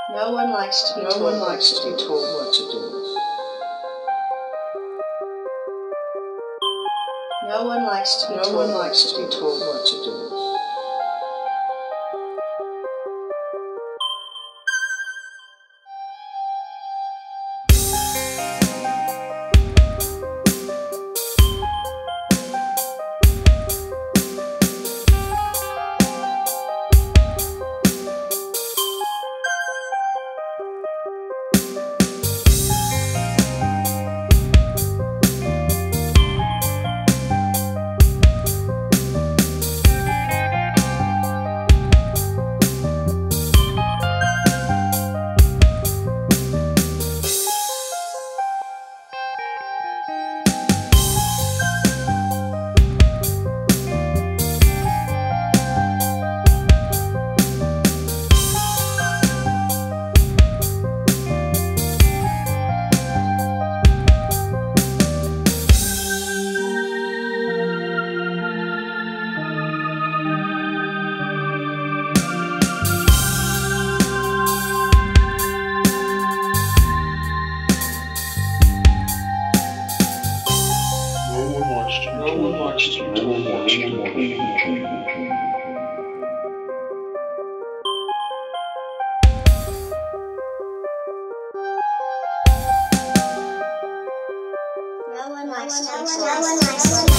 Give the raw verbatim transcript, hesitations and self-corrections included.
No one likes to be No told one what likes to to be do. told what to do. No one likes to be No told one what likes to to be do. told what to do. No one likes to be told what to do. No one likes to be told.